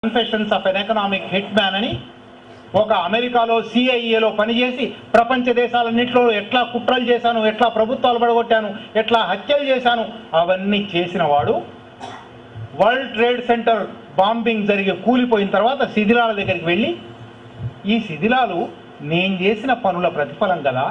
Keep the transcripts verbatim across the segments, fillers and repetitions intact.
Confessions of an economic hit man అని ఒక అమెరికాలో సిఐఏలో పనిచేసి ప్రపంచ దేశాలన్నింటిలో ఎట్లా కుట్రలు చేశాను, ఎట్లా ప్రభుత్వాలు పడగొట్టాను, ఎట్లా హత్యలు చేశాను అవన్నీ చేసిన వాడు వరల్డ్ ట్రేడ్ సెంటర్ బాంబింగ్ జరిగి కూలిపోయిన తర్వాత శిథిలాల దగ్గరికి వెళ్ళి ఈ శిథిలాలు నేను చేసిన పనుల ప్రతిఫలం కదా,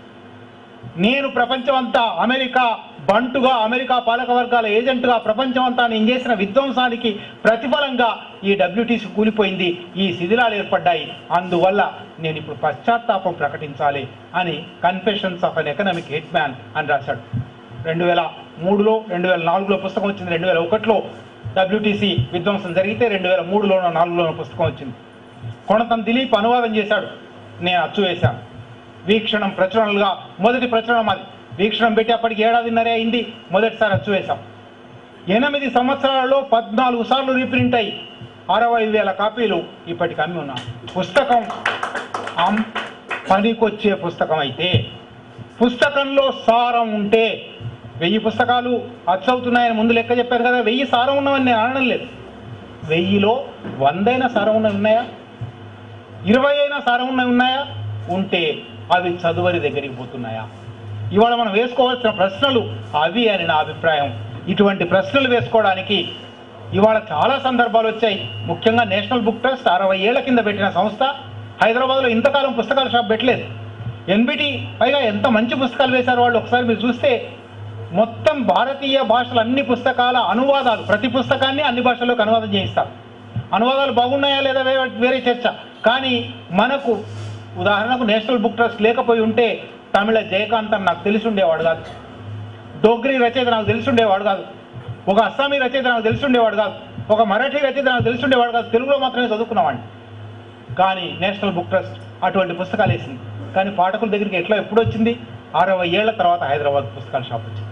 నేను ప్రపంచమంతా అమెరికా బంటుగా అమెరికా పాలక వర్గాల ఏజెంట్గా ప్రపంచమంతా నేను చేసిన విధ్వంసానికి ప్రతిఫలంగా ఈ డబ్ల్యూటీసీ కూలిపోయింది, ఈ శిథిలాలు ఏర్పడ్డాయి, అందువల్ల నేను ఇప్పుడు పశ్చాత్తాపం ప్రకటించాలి అని confessions of an economic hit man అని రాశాడు. రెండు వేల మూడులో రెండు వేల నాలుగులో పుస్తకం వచ్చింది. రెండు వేల ఒకటిలో డబ్ల్యూటీసీ విధ్వంసం జరిగితే రెండు వేల మూడులోనో నాలుగులోనో పుస్తకం వచ్చింది. కొణతం దిలీప్ అనువాదం చేశాడు, నేను అచ్చు వేశాను. వీక్షణం ప్రచురణలుగా మొదటి ప్రచురణం అది. వీక్షణం పెట్టి అప్పటికి ఏడాదిన్నరే అయింది, మొదటిసారి అచ్చు వేశాం. ఎనిమిది సంవత్సరాలలో పద్నాలుగు సార్లు రీప్రింట్ అయ్యి అరవై వేల కాపీలు ఇప్పటికి అమ్మి ఉన్నాం. పుస్తకం పనికొచ్చే పుస్తకం అయితే, పుస్తకంలో సారం ఉంటే, వెయ్యి పుస్తకాలు అచ్చవుతున్నాయని ముందు లెక్క చెప్పారు కదా, వెయ్యి సారం ఉన్నవని నేను అనడం లేదు. వెయ్యిలో వందైన సారం ఉన్నవి ఉన్నాయా, ఇరవై అయినా సారం ఉన్నవి ఉన్నాయా? ఉంటే అవి చదువరి దగ్గరికి పోతున్నాయా? ఇవాళ మనం వేసుకోవాల్సిన ప్రశ్నలు అవి అని నా అభిప్రాయం. ఇటువంటి ప్రశ్నలు వేసుకోవడానికి ఇవాళ చాలా సందర్భాలు వచ్చాయి. ముఖ్యంగా నేషనల్ బుక్ ట్రస్ట్ అరవై ఏళ్ల కింద పెట్టిన సంస్థ హైదరాబాద్లో ఇంతకాలం పుస్తకాల షాప్ పెట్టలేదు. ఎన్బిటి పైగా ఎంత మంచి పుస్తకాలు వేశారు వాళ్ళు. ఒకసారి మీరు చూస్తే మొత్తం భారతీయ భాషల అన్ని పుస్తకాల అనువాదాలు, ప్రతి పుస్తకాన్ని అన్ని భాషల్లోకి అనువాదం చేయిస్తారు. అనువాదాలు బాగున్నాయా లేదా వేరే చర్చ. కానీ మనకు ఉదాహరణకు నేషనల్ బుక్ ట్రస్ట్ లేకపోయి ఉంటే తమిళ జయకాంత్ అని నాకు తెలిసి ఉండేవాడు కాదు, డోగ్రీ రచయిత నాకు తెలిసి ఉండేవాడు కాదు, ఒక అస్సామీ రచయిత నాకు తెలిసి ఉండేవాడు కాదు, ఒక మరాఠీ రచయిత నాకు తెలిసి ఉండేవాడు కాదు. తెలుగులో మాత్రమే చదువుకున్నామండి. కానీ నేషనల్ బుక్ ట్రస్ట్ అటువంటి పుస్తకాలు వేసింది. కానీ పాఠకుల దగ్గరికి ఎట్లా ఎప్పుడు వచ్చింది? అరవై ఏళ్ల తర్వాత హైదరాబాద్ పుస్తకాల షాప్ వచ్చింది.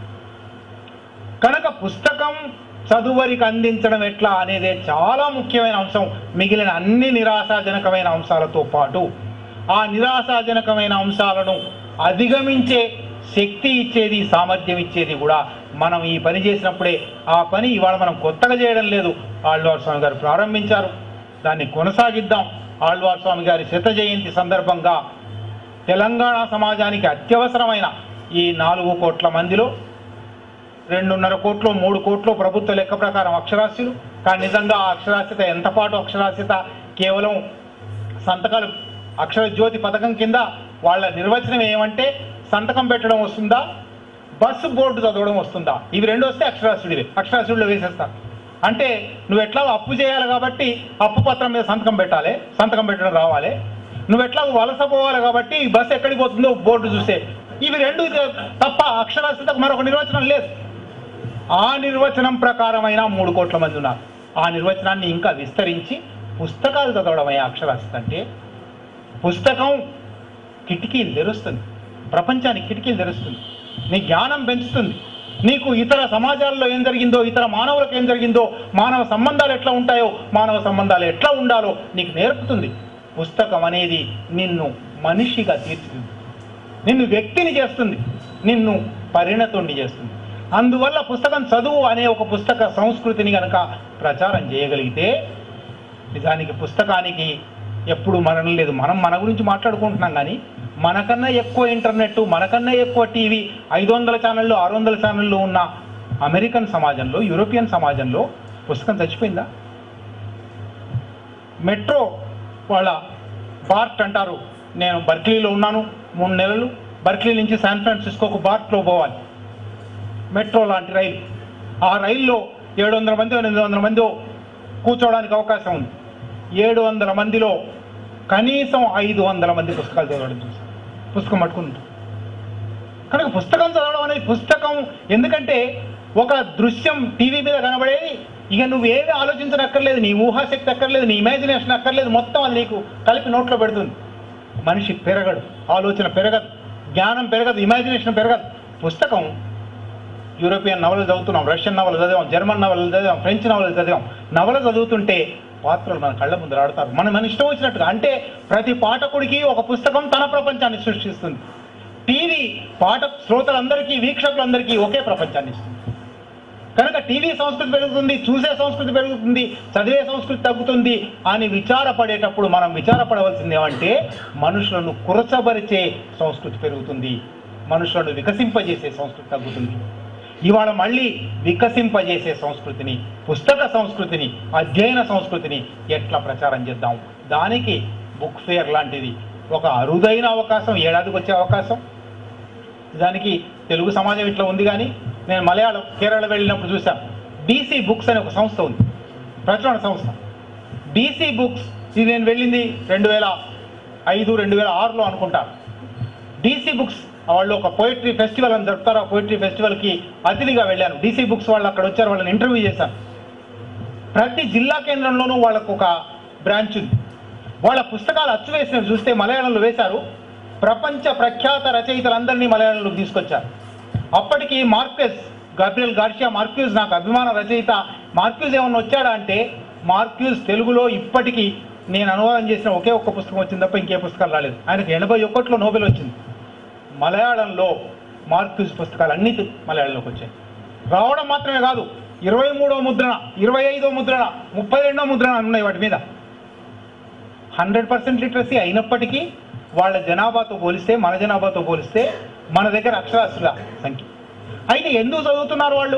కనుక పుస్తకం చదువరికి అందించడం ఎట్లా అనేదే చాలా ముఖ్యమైన అంశం. మిగిలిన అన్ని నిరాశాజనకమైన అంశాలతో పాటు ఆ నిరాశాజనకమైన అంశాలను అధిగమించే శక్తి ఇచ్చేది, సామర్థ్యం ఇచ్చేది కూడా మనం ఈ పని చేసినప్పుడే. ఆ పని ఇవాళ మనం కొత్తగా చేయడం లేదు. ఆళ్వార్ స్వామి గారు ప్రారంభించారు, దాన్ని కొనసాగిద్దాం. ఆళ్వార్ స్వామి గారి శత జయంతి సందర్భంగా తెలంగాణ సమాజానికి అత్యవసరమైన ఈ నాలుగు కోట్ల మందిలో రెండున్నర కోట్లు మూడు కోట్లు ప్రభుత్వ లెక్క ప్రకారం అక్షరాస్యులు. కానీ నిజంగా ఆ అక్షరాస్యత ఎంత పాటు అక్షరాస్యత కేవలం సంతకాలు అక్షర జ్యోతి పథకం కింద వాళ్ళ నిర్వచనం ఏమంటే సంతకం పెట్టడం వస్తుందా, బస్సు బోర్డు చదవడం వస్తుందా, ఇవి రెండు వస్తే అక్షరాస్యుడివే, అక్షరాస్యుడిలో వేసేస్తా. అంటే నువ్వు ఎట్లా అప్పు చేయాలి కాబట్టి అప్పు పత్రం మీద సంతకం పెట్టాలి, సంతకం పెట్టడం రావాలి. నువ్వు ఎట్లా వలస పోవాలి కాబట్టి బస్సు ఎక్కడికి పోతుందో బోర్డు చూసే. ఇవి రెండు తప్ప అక్షరాస్యతకు మరొక నిర్వచనం లేదు. ఆ నిర్వచనం ప్రకారమైన మూడు కోట్ల మంది ఉన్నారు. ఆ నిర్వచనాన్ని ఇంకా విస్తరించి పుస్తకాలు చదవడం అయ్యే అక్షరాస్యత అంటే, పుస్తకం కిటికీలు తెరుస్తుంది, ప్రపంచానికి కిటికీలు తెరుస్తుంది, నీ జ్ఞానం పెంచుతుంది, నీకు ఇతర సమాజాల్లో ఏం జరిగిందో, ఇతర మానవులకు ఏం జరిగిందో, మానవ సంబంధాలు ఎట్లా ఉంటాయో, మానవ సంబంధాలు ఎట్లా ఉండాలో నీకు నేర్పుతుంది. పుస్తకం అనేది నిన్ను మనిషిగా తీర్చిదిద్దుతుంది, నిన్ను వ్యక్తిని చేస్తుంది, నిన్ను పరిణతుణ్ణి చేస్తుంది. అందువల్ల పుస్తకం చదువు అనే ఒక పుస్తక సంస్కృతిని కనుక ప్రచారం చేయగలిగితే, నిజానికి పుస్తకానికి ఎప్పుడు మరణం లేదు. మనం మన గురించి మాట్లాడుకుంటున్నాం కానీ మనకన్నా ఎక్కువ ఇంటర్నెట్, మనకన్నా ఎక్కువ టీవీ, ఐదు వందల ఛానళ్ళు ఆరు వందల ఛానళ్ళు ఉన్న అమెరికన్ సమాజంలో, యూరోపియన్ సమాజంలో పుస్తకం చచ్చిపోయిందా? మెట్రో వాళ్ళ బార్ట్ అంటారు. నేను బర్క్లీలో ఉన్నాను మూడు నెలలు. బర్క్లీ నుంచి శాన్ ఫ్రాన్సిస్కోకు బార్ట్లో పోవాలి, మెట్రో లాంటి రైలు. ఆ రైల్లో ఏడు వందల మంది ఎనిమిది వందల మంది కూర్చోవడానికి అవకాశం ఉంది. ఏడు వందల మందిలో కనీసం ఐదు వందల మంది పుస్తకాలు చదవడం చూసాం, పుస్తకం పట్టుకుంటాం. కనుక పుస్తకం చదవడం అనేది పుస్తకం ఎందుకంటే ఒక దృశ్యం టీవీ మీద కనబడేది, ఇక నువ్వేమీ ఆలోచించనక్కర్లేదు, నీ ఊహాశక్తి అక్కర్లేదు, నీ ఇమాజినేషన్ అక్కర్లేదు, మొత్తం అది నీకు కలిపి నోట్లో పెడుతుంది. మనిషి పెరగడు, ఆలోచన పెరగదు, జ్ఞానం పెరగదు, ఇమాజినేషన్ పెరగదు. పుస్తకం యూరోపియన్ నవలు చదువుతున్నాం, రష్యన్ నవలు చదివాం, జర్మన్ నవలు చదివాం, ఫ్రెంచ్ నవలు చదివాం. నవలు చదువుతుంటే పాత్రలు మన కళ్ళ ముందు ఆడతారు, మన మన ఇష్టం వచ్చినట్టుగా. అంటే ప్రతి పాఠకుడికి ఒక పుస్తకం తన ప్రపంచాన్ని సృష్టిస్తుంది. టీవీ పాఠ శ్రోతలందరికీ, వీక్షకులందరికీ ఒకే ప్రపంచాన్ని ఇస్తుంది. కనుక టీవీ సంస్కృతి పెరుగుతుంది, చూసే సంస్కృతి పెరుగుతుంది, చదివే సంస్కృతి తగ్గుతుంది అని విచారపడేటప్పుడు మనం విచారపడవలసింది ఏమంటే మనుషులను కురచబరిచే సంస్కృతి పెరుగుతుంది, మనుషులను వికసింపజేసే సంస్కృతి తగ్గుతుంది. ఇవాళ మళ్ళీ వికసింపజేసే సంస్కృతిని, పుస్తక సంస్కృతిని, అధ్యయన సంస్కృతిని ఎట్లా ప్రచారం చేద్దాం? దానికి బుక్ ఫేర్ లాంటిది ఒక అరుదైన అవకాశం, ఏడాదికి వచ్చే అవకాశం. దానికి తెలుగు సమాజం ఇట్లా ఉంది, కానీ నేను మలయాళం కేరళ వెళ్ళినప్పుడు చూసాను. డీసీ బుక్స్ అనే ఒక సంస్థ ఉంది, ప్రచురణ సంస్థ. డీసీ బుక్స్ ఇది నేను వెళ్ళింది రెండు వేల ఐదు రెండు వేల ఆరులో అనుకుంటా. డీసీ బుక్స్ వాళ్ళు ఒక పోయిటరీ ఫెస్టివల్ అని జరుపుతారు. ఆ పోయిటరీ ఫెస్టివల్కి అతిథిగా వెళ్ళాను. డీసీ బుక్స్ వాళ్ళు అక్కడ వచ్చారు, వాళ్ళని ఇంటర్వ్యూ చేశాను. ప్రతి జిల్లా కేంద్రంలోనూ వాళ్ళకు ఒక బ్రాంచ్ ఉంది. వాళ్ళ పుస్తకాలు అచ్చు వేసినవి చూస్తే మలయాళంలో వేశారు. ప్రపంచ ప్రఖ్యాత రచయితలందరినీ మలయాళంలో తీసుకొచ్చారు. అప్పటికి మార్క్వెస్, గాబ్రియల్ గార్షియా మార్క్యూజ్ నాకు అభిమాన రచయిత. మార్క్యూజ్ ఏమన్నా వచ్చాడా అంటే మార్క్యూజ్ తెలుగులో ఇప్పటికీ నేను అనువాదం చేసిన ఒకే ఒక్క పుస్తకం వచ్చింది తప్ప ఇంకే పుస్తకాలు రాలేదు. ఆయనకు ఎనభై ఒకటిలో నోబెల్ వచ్చింది. మలయాళంలో మార్క్యూజ్ పుస్తకాలు అన్నీ మలయాళంలోకి వచ్చాయి. రావడం మాత్రమే కాదు, ఇరవై మూడో ముద్రణ, ఇరవై ఐదో ముద్రణ, ముప్పై రెండో ముద్రణ ఉన్నాయి వాటి మీద. హండ్రెడ్ పర్సెంట్ లిటరసీ అయినప్పటికీ వాళ్ళ జనాభాతో పోలిస్తే, మన జనాభాతో పోలిస్తే మన దగ్గర అక్షరాస్యుల సంఖ్య. అయితే ఎందుకు చదువుతున్నారు వాళ్ళు?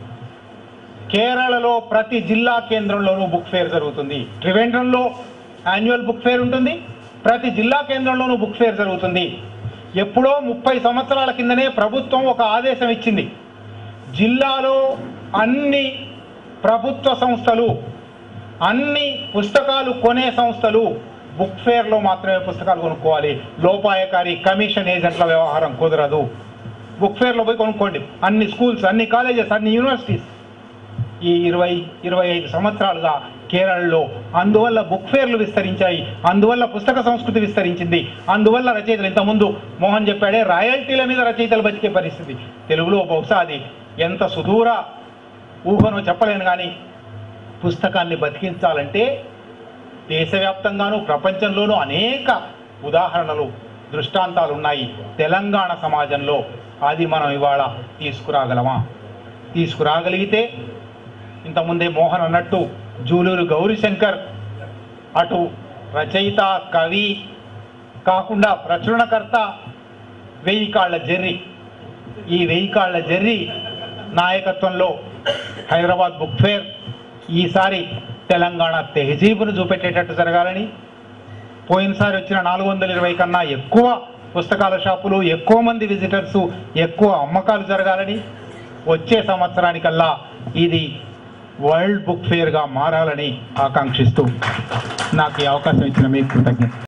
కేరళలో ప్రతి జిల్లా కేంద్రంలోనూ బుక్ ఫేర్ జరుగుతుంది. త్రివేంద్రంలో యాన్యువల్ బుక్ ఫేర్ ఉంటుంది, ప్రతి జిల్లా కేంద్రంలోనూ బుక్ ఫేర్ జరుగుతుంది. ఎప్పుడో ముప్పై సంవత్సరాల కిందనే ప్రభుత్వం ఒక ఆదేశం ఇచ్చింది. జిల్లాలో అన్ని ప్రభుత్వ సంస్థలు, అన్ని పుస్తకాలు కొనే సంస్థలు బుక్ ఫేర్లో మాత్రమే పుస్తకాలు కొనుక్కోవాలి. లోపాయకారి కమిషన్ ఏజెంట్ల వ్యవహారం కుదరదు. బుక్ ఫేర్లో పోయి కొనుక్కోండి. అన్ని స్కూల్స్, అన్ని కాలేజెస్, అన్ని యూనివర్సిటీస్. ఈ ఇరవై ఇరవై ఐదు సంవత్సరాలుగా కేరళలో అందువల్ల బుక్ ఫేర్లు విస్తరించాయి, అందువల్ల పుస్తక సంస్కృతి విస్తరించింది, అందువల్ల రచయితలు, ఇంతకుముందు మోహన్ చెప్పాడే రాయల్టీల మీద రచయితలు బతికే పరిస్థితి. తెలుగులో బహుశా అది ఎంత సుదూర ఊహనో చెప్పలేను, కానీ పుస్తకాన్ని బతికించాలంటే దేశవ్యాప్తంగానూ ప్రపంచంలోనూ అనేక ఉదాహరణలు, దృష్టాంతాలు ఉన్నాయి. తెలంగాణ సమాజంలో అది మనం ఇవాళ తీసుకురాగలమా? తీసుకురాగలిగితే ఇంతకుముందే మోహన్ అన్నట్టు జూలూరు గౌరీశంకర్ అటు రచయిత, కవి కాకుండా ప్రచురణకర్త, వెయ్యి కాళ్ల జెర్రీ, ఈ వెయ్యి కాళ్ల జెర్రీ నాయకత్వంలో హైదరాబాద్ బుక్ ఫేర్ ఈసారి తెలంగాణ తెహజీబును చూపెట్టేటట్టు జరగాలని, పోయినసారి వచ్చిన నాలుగు వందల ఇరవై కన్నా ఎక్కువ పుస్తకాల షాపులు, ఎక్కువ మంది విజిటర్సు, ఎక్కువ అమ్మకాలు జరగాలని, వచ్చే సంవత్సరానికల్లా ఇది వరల్డ్ బుక్ ఫేర్గా మారాలని ఆకాంక్షిస్తూ నాకు ఈ అవకాశం ఇచ్చిన మీకు కృతజ్ఞత.